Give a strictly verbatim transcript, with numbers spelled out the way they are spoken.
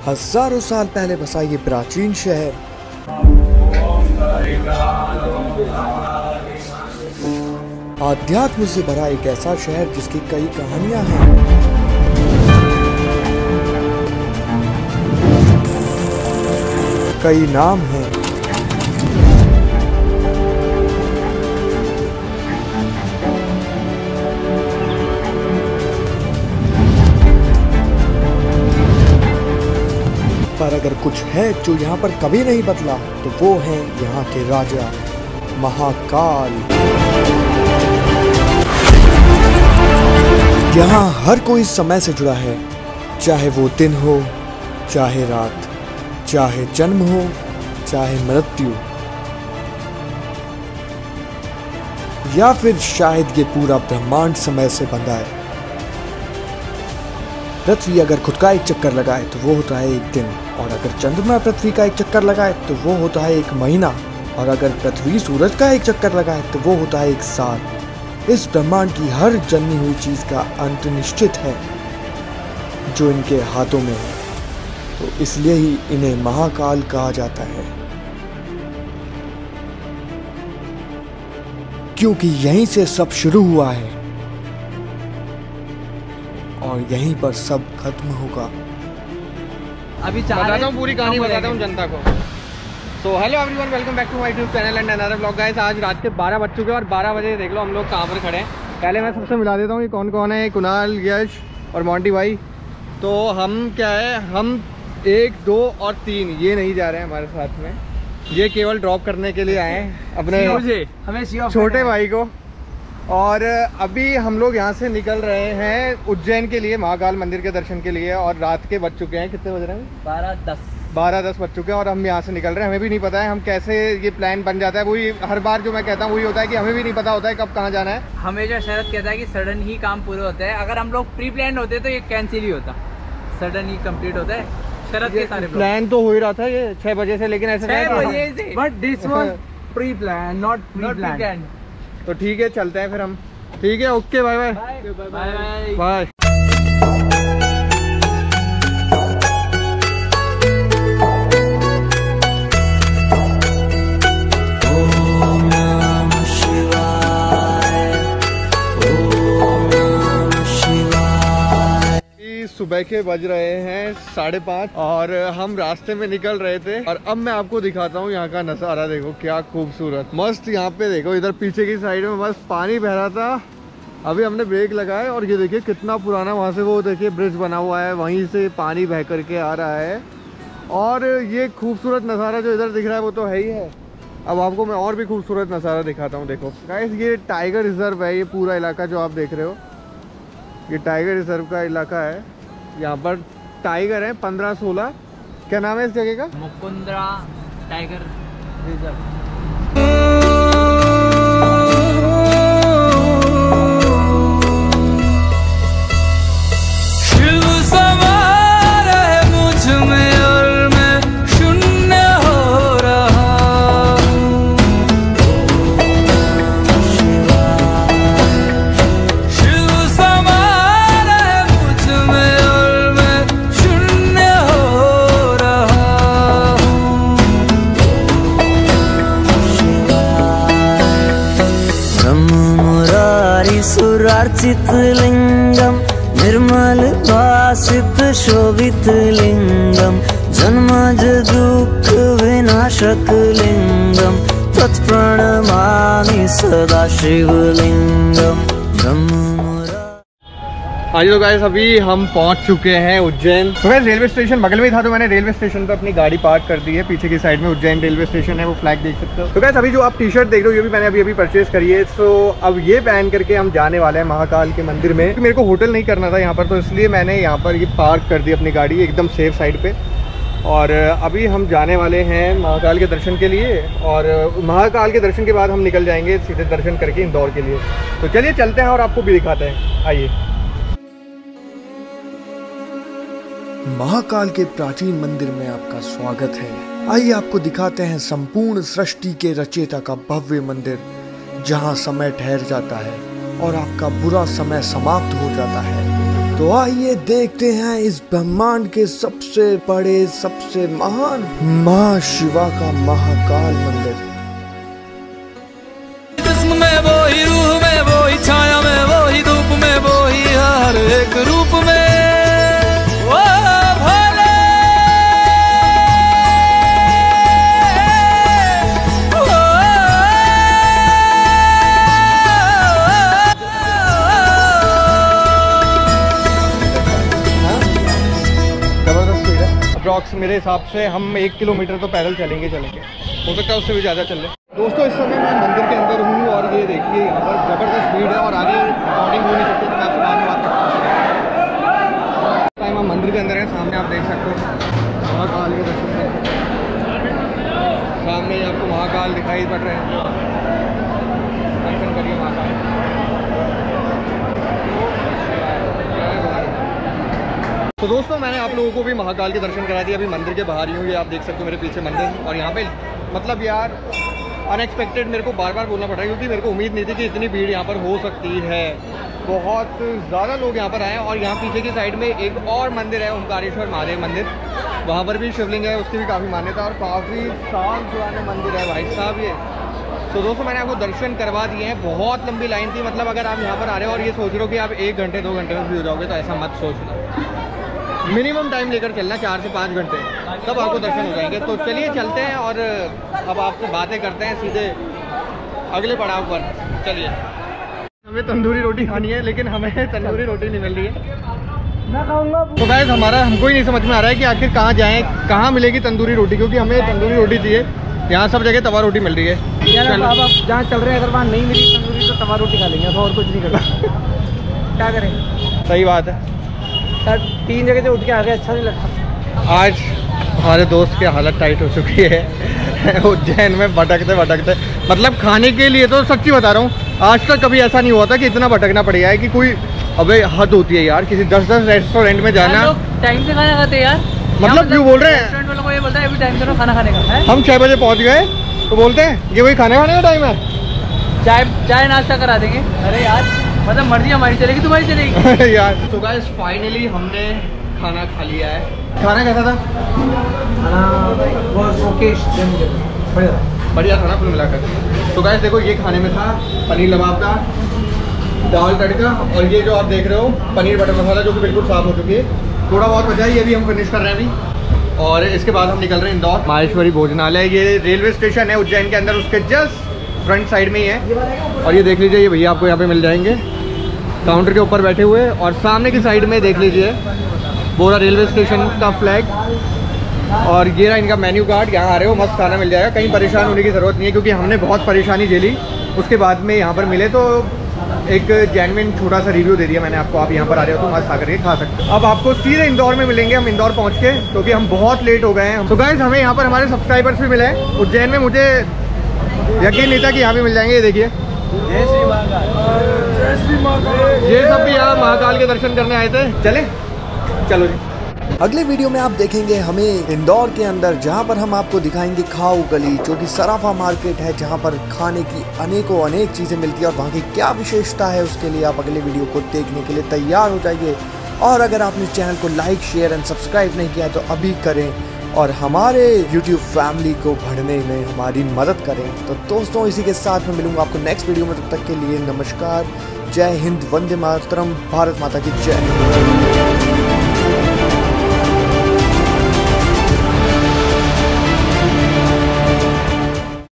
हजारों साल पहले बसा ये प्राचीन शहर आध्यात्म से भरा एक ऐसा शहर जिसकी कई कहानियां हैं। कई नाम हैं। पर अगर कुछ है जो यहाँ पर कभी नहीं बदला तो वो है यहाँ के राजा महाकाल। यहाँ हर कोई समय से जुड़ा है, चाहे वो दिन हो, चाहे रात, चाहे जन्म हो, चाहे मृत्यु, या फिर शायद ये पूरा ब्रह्मांड समय से बंधा है। पृथ्वी अगर खुद का एक चक्कर लगाए तो वो होता है एक दिन, और अगर चंद्रमा पृथ्वी का एक चक्कर लगाए तो वो होता है एक महीना, और अगर पृथ्वी सूरज का एक चक्कर लगाए तो वो होता है एक साल। इस ब्रह्मांड की हर जन्मी हुई चीज का अंत निश्चित है जो इनके हाथों में है, तो इसलिए ही इन्हें महाकाल कहा जाता है, क्योंकि यहीं से सब शुरू हुआ है और यहीं पर सब खत्म होगा। अभी बताता हूँ, पूरी कहानी बताता हूँ जनता को। So hello everyone, welcome back to my YouTube channel and another vlog guys. आज रात के बारह बज चुके हैं और बारह बजे देख लो हम लोग कहाँ पर खड़े हैं। पहले मैं सबसे मिला देता हूँ ये कौन कौन है। कुणाल, यश और मोंटी भाई। तो हम क्या है, हम एक दो और तीन ये नहीं जा रहे हैं हमारे साथ में, ये केवल ड्रॉप करने के लिए आए हैं अपने हमें छोटे भाई को। और अभी हम लोग यहाँ से निकल रहे हैं उज्जैन के लिए, महाकाल मंदिर के दर्शन के लिए। और रात के बज चुके हैं, कितने बज रहे हैं? बारह दस बारह दस बज चुके हैं और हम यहाँ से निकल रहे हैं। हमें भी नहीं पता है हम कैसे ये प्लान बन जाता है। वही हर बार जो मैं कहता हूँ वही होता है कि हमें भी नहीं पता होता है कब कहाँ जाना है। हमेशा शरद कहता है कि सडन ही काम पूरे होते हैं। अगर हम लोग प्री प्लान होते तो ये कैंसिल ही होता, सडन ही कंप्लीट होता है। शरद के सारे प्लान तो हो ही रहा था ये छह बजे से, लेकिन ऐसे but this was pre plan not pre plan. तो ठीक है, चलते हैं फिर हम। ठीक है, okay, bye bye bye bye. सुबह के बज रहे हैं साढ़े पाँच और हम रास्ते में निकल रहे थे। और अब मैं आपको दिखाता हूँ यहाँ का नज़ारा। देखो क्या खूबसूरत, मस्त। यहाँ पे देखो, इधर पीछे की साइड में बस पानी बह रहा था। अभी हमने ब्रेक लगाए और ये देखिए कितना पुराना वहाँ से वो देखिए ब्रिज बना हुआ है, वहीं से पानी बह करके आ रहा है। और ये खूबसूरत नज़ारा जो इधर दिख रहा है वो तो है ही है। अब आपको मैं और भी खूबसूरत नज़ारा दिखाता हूँ। देखो गाइस, ये टाइगर रिजर्व है। ये पूरा इलाका जो आप देख रहे हो ये टाइगर रिजर्व का इलाका है। यहाँ पर टाइगर है पंद्रह सोलह। क्या नाम है इस जगह का? Mukundra tiger reserve. सुरार्चित लिंगम निर्मल भासित शोभित लिंगम जन्मज दुख विनाशक लिंगम तत्प्रणमामि सदा शिवलिंगम ब्रह्म। हाँ जी, तो गाइस अभी हम पहुंच चुके हैं उज्जैन। तो गाइस रेलवे स्टेशन बगल में ही था, तो मैंने रेलवे स्टेशन पे अपनी गाड़ी पार्क कर दी है। पीछे की साइड में उज्जैन रेलवे स्टेशन है, वो फ्लैग देख सकते हो। तो गाइस अभी जो आप टी शर्ट देख रहे हो ये भी मैंने अभी अभी परचेज करी है। तो अब ये पहन करके हम जाने वाले हैं महाकाल के मंदिर में। मेरे को होटल नहीं करना था यहाँ पर, तो इसलिए मैंने यहाँ पर ये पार्क कर दी अपनी गाड़ी एकदम सेफ साइड पर। और अभी हम जाने वाले हैं महाकाल के दर्शन के लिए, और महाकाल के दर्शन के बाद हम निकल जाएंगे सीधे दर्शन करके इंदौर के लिए। तो चलिए चलते हैं और आपको भी दिखाते हैं, आइए। महाकाल के प्राचीन मंदिर में आपका स्वागत है। आइए आपको दिखाते हैं संपूर्ण सृष्टि के रचयिता का भव्य मंदिर, जहां समय ठहर जाता है और आपका बुरा समय समाप्त हो जाता है। तो आइए देखते हैं इस ब्रह्मांड के सबसे बड़े सबसे महान माँ शिवा का महाकाल मंदिर। जिस्म में वो ही, रूह में वो ही, छाया में वो ही, धूप में वो ही, हर एक रूप में वो भोले। अप्रॉक्स मेरे हिसाब से हम एक किलोमीटर तो पैदल चलेंगे चलेंगे हो सकता है उससे भी ज़्यादा चल ले। दोस्तों इस समय मैं मंदिर के अंदर हूँ और ये देखिए यहाँ पर ज़बरदस्त भीड़ है और आगे रिकॉर्डिंग हो नहीं सकती तो मैं आपसे बाद में बात करता हूँ। टाइम हम मंदिर के अंदर हैं, सामने आप देख सकते हो महाकाल के दर्शन करें। सामने ही आपको महाकाल दिखाई पड़ रहे हैं, दर्शन करिए महाकाल। तो दोस्तों मैंने आप लोगों को भी महाकाल के दर्शन करा दिए। अभी मंदिर के बाहर ही हूँ, ये आप देख सकते हो मेरे पीछे मंदिर। और यहाँ पे मतलब यार अनएक्सपेक्टेड मेरे को बार बार बोलना पड़ रहा है क्योंकि मेरे को उम्मीद नहीं थी कि इतनी भीड़ यहाँ पर हो सकती है। बहुत ज़्यादा लोग यहाँ पर आए और यहाँ पीछे की साइड में एक और मंदिर है, ओंकारेश्वर महादेव मंदिर। वहाँ पर भी शिवलिंग है, उसकी भी काफ़ी मान्यता और काफ़ी साल पुराने मंदिर है भाई साहब ये। तो दोस्तों मैंने आपको दर्शन करवा दिए हैं। बहुत लंबी लाइन थी, मतलब अगर आप यहाँ पर आ रहे हो और ये सोच रहे हो कि आप एक घंटे दो घंटे में फ्री हो जाओगे तो ऐसा मत सोचना। मिनिमम टाइम लेकर चलना, चार से पाँच घंटे, तब आपको दर्शन हो जाएंगे। तो चलिए चलते हैं और अब आपसे बातें करते हैं सीधे अगले पड़ाव पर। चलिए, हमें तंदूरी रोटी खानी है लेकिन हमें तंदूरी रोटी नहीं मिल रही है। मैं खाऊंगा। तो गाइस हमारा हमको ही नहीं समझ में आ रहा है कि आखिर कहाँ जाएँ, कहाँ मिलेगी तंदूरी रोटी, क्योंकि हमें तंदूरी रोटी चाहिए। यहाँ सब जगह तवा रोटी मिल रही है। अब आप जहाँ चल रहे हैं अगर वहाँ नहीं मिली तंदूरी तो तवा रोटी खा लेंगे और कुछ नहीं करना। क्या करें? सही बात है सर, तीन जगह से उठ के आ गए, अच्छा नहीं लगता। आज हमारे दोस्त की हालत टाइट हो चुकी है उज्जैन में भटकते भटकते। मतलब खाने के लिए तो सच्ची बता रहा हूँ, आज तक कभी ऐसा नहीं हुआ था कि इतना भटकना पड़ेगा है कि कोई अबे हद होती है यार। किसी दस दस रेस्टोरेंट में जाना, टाइम से खाना खाते यार। मतलब क्यों बोल रहे हैं? रेस्टोरेंट वालों को ये बोलता है अभी टाइम से खाना खाने का है। हम छः बजे पहुँच गए तो बोलते हैं ये वही खाने खाने का टाइम है, चाय चाय नाश्ता करा देंगे। अरे यार मतलब मर्जी हमारी चलेगी तुम्हारी चलेगी यार। तो गाइस फाइनली हमने खाना खा लिया है। खाना कैसा था? खाना बहुत ओके, बढ़िया बढ़िया था ना कुल मिलाकर। तो गाइस देखो ये खाने में था पनीर लबाबदा, दाल तड़का और ये जो आप देख रहे हो पनीर बटर मसाला जो कि बिल्कुल साफ़ हो चुकी है। थोड़ा बहुत बचा है, ये भी हम फिनिश कर रहे हैं अभी। और इसके बाद हम निकल रहे हैं इंदौर। माहेश्वरी भोजनालय ये रेलवे स्टेशन है उज्जैन के अंदर, उसके जस्ट फ्रंट साइड में ही है। और ये देख लीजिए, ये भैया आपको यहाँ पे मिल जाएंगे काउंटर के ऊपर बैठे हुए। और सामने की साइड में देख लीजिए बोरा रेलवे स्टेशन का फ्लैग। और ये रहा इनका मेन्यू कार्ड, यहाँ आ रहे हो मस्त खाना मिल जाएगा, कहीं परेशान होने की ज़रूरत नहीं है क्योंकि हमने बहुत परेशानी झेली। उसके बाद में यहाँ पर मिले तो एक जेन्युइन छोटा सा रिव्यू दे दिया मैंने आपको। आप यहाँ पर आ रहे हो तो मस्त आकर के खा सकते हो। अब आपको सीधे इंदौर में मिलेंगे हम इंदौर पहुँच के, क्योंकि हम बहुत लेट हो गए हैं। तो गाइस हमें यहाँ पर हमारे सब्सक्राइबर्स भी मिले हैं उज्जैन में। मुझे यकीन नहीं था कि यहाँ भी मिल जाएंगे। ये देखिए जय श्री महाकाल, जय श्री महाकाल। ये सब भी यहाँ महाकाल के दर्शन करने आए थे। चले चलो जी। अगले वीडियो में आप देखेंगे हमें इंदौर के अंदर, जहां पर हम आपको दिखाएंगे खाऊ गली, जो कि सराफा मार्केट है, जहां पर खाने की अनेकों अनेक चीज़ें मिलती है और वहां की क्या विशेषता है उसके लिए आप अगले वीडियो को देखने के लिए तैयार हो जाइए। और अगर आपने चैनल को लाइक शेयर एंड सब्सक्राइब नहीं किया है तो अभी करें और हमारे यूट्यूब फैमिली को बढ़ने में हमारी मदद करें। तो दोस्तों इसी के साथ मैं मिलूंगा आपको नेक्स्ट वीडियो में, तब तक के लिए नमस्कार, जय हिंद, वंदे मातरम, भारत माता की जय।